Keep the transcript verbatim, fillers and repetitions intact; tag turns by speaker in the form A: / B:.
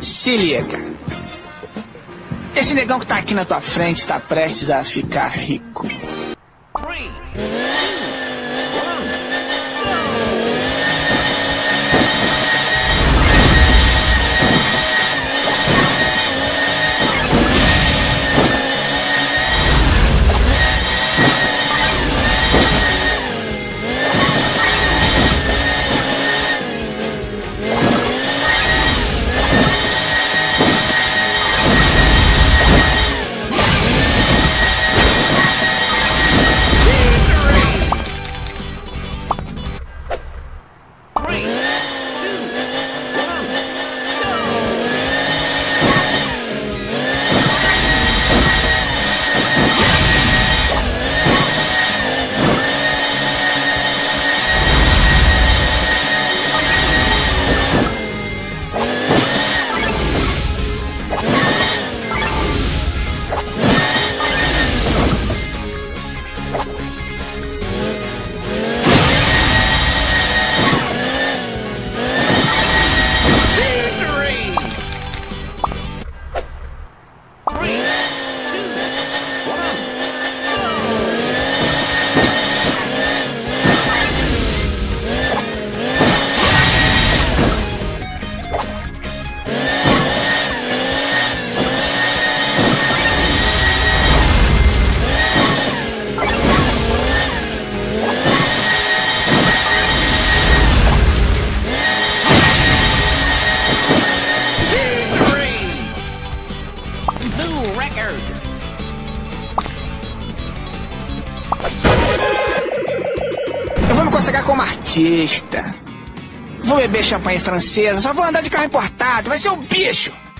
A: Se liga. Esse negão que tá aqui na tua frente tá prestes a ficar rico.
B: Three.
A: Eu vou me consagrar como artista. Vou beber champanhe francesa, só vou andar de carro importado, vai ser um bicho.